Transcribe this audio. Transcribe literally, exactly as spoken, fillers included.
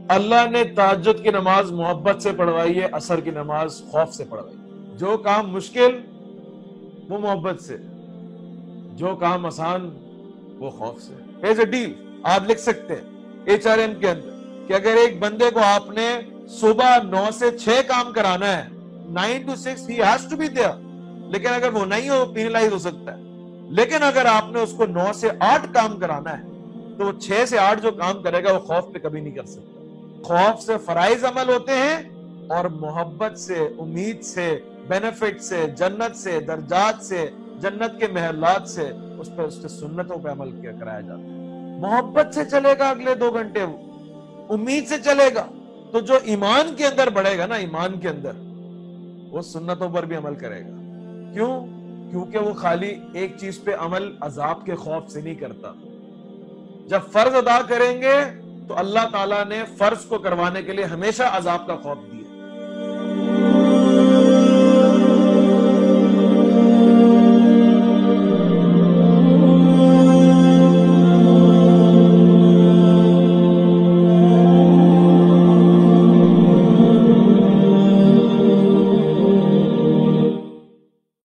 اللہ نے تہجد کی نماز محبت سے پڑھوائی ہے، عصر کی نماز خوف سے پڑھوائی۔ جو کام مشکل وہ محبت سے، جو کام آسان وہ خوف سے۔ ایز اے ڈیل آپ لکھ سکتے ہیں ایچ آر ایم کے اندر کہ اگر ایک بندے کو آپ نے صبح نو سے چھ کام کرانا ہے، nine two six he has to be there, لیکن اگر وہ نہیں ہو پینلائز ہو سکتا ہے۔ لیکن اگر آپ نے اس کو نو سے آٹھ کام کرانا ہے تو وہ چھ سے آٹھ جو کام کرے گا وہ خوف پہ کبھی نہیں کر سکتا۔ خوف سے فرائض عمل ہوتے ہیں اور محبت سے، امید سے، بینیفٹ سے، جنت سے، درجات سے، جنت کے محلات سے اس پہ اس کے سنتوں پہ عمل کیا کرایا جاتا ہے۔ محبت سے چلے گا اگلے دو گھنٹے، امید سے چلے گا تو جو ایمان کے اندر بڑھے گا نا، ایمان کے اندر وہ سنتوں پر بھی عمل کرے گا۔ کیوں؟ کیونکہ وہ خالی ایک چیز پہ عمل عذاب کے خوف سے نہیں کرتا۔ جب فرض ادا کریں گے تو اللہ تعالیٰ نے فرض کو کروانے کے لیے ہمیشہ عذاب کا خوف دیا۔